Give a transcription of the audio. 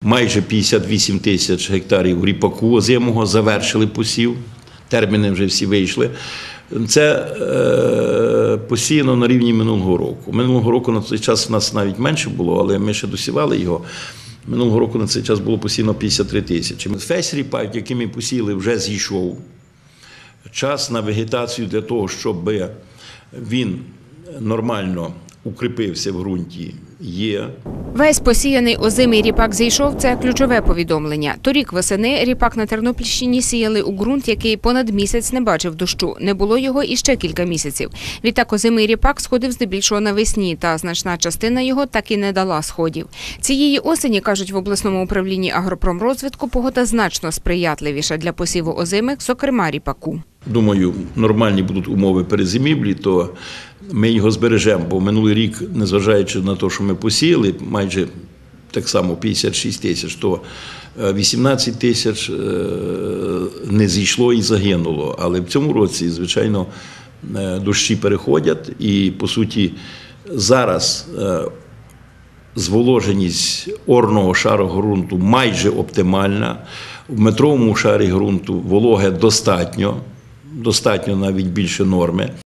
майже 58 тисяч гектарів ріпаку озимого, завершили посів, терміни вже всі вийшли. Це посіяно на рівні минулого року. Минулого року на цей час у нас навіть менше було, але ми ще досівали його. Минулого року на цей час було посіяно 53 тисячі. Весь ріпак, який ми посіяли, вже зійшов. Час на вегетацію для того, щоб він нормально укріпився в ґрунті, є. Весь посіяний озимий ріпак зійшов – це ключове повідомлення. Торік восени ріпак на Тернопільщині сіяли у ґрунт, який понад місяць не бачив дощу. Не було його іще кілька місяців. Відтак озимий ріпак сходив здебільшого навесні, та значна частина його так і не дала сходів. Цієї осені, кажуть в обласному управлінні агропромрозвитку, погода значно сприятливіша для посіву озимих, зокрема ріпаку. Думаю, нормальні будуть умови перезимівлі, то ми його збережемо, бо минулий рік, незважаючи на те, що ми посіяли, майже так само 56 тисяч, то 18 тисяч не зійшло і загинуло. Але в цьому році, звичайно, дощі переходять і, по суті, зараз зволоженість орного шару ґрунту майже оптимальна. В метровому шарі ґрунту вологе достатньо навіть більше норми.